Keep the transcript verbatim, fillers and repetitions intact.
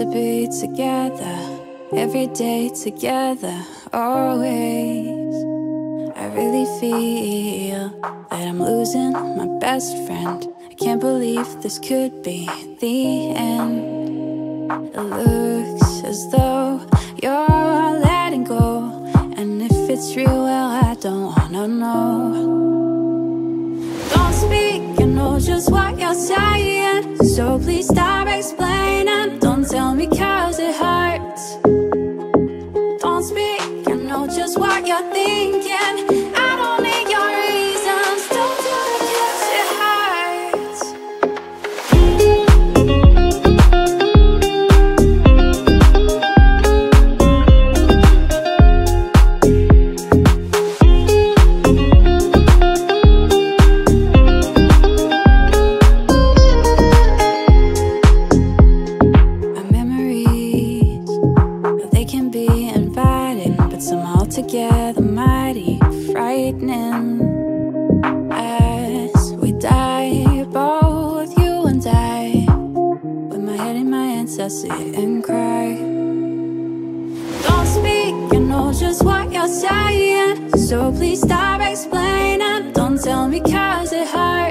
be together, every day together, always. I really feel that I'm losing my best friend. I can't believe this could be the end. It looks as though you're letting go, and if it's real, well, I don't wanna know. Don't speak, I know just what you're saying, so please stop explaining. Don't tell me cause it hurts. Don't speak, I know just what you're thinking. I don't need your reasons. Don't do it cause it hurts. Our memories, they can be inviting, but somehow together mighty frightening. As we die, both you and I, with my head in my hands, I sit and cry. Don't speak, I know just what you're saying, so please stop explaining. Don't tell me cause it hurts.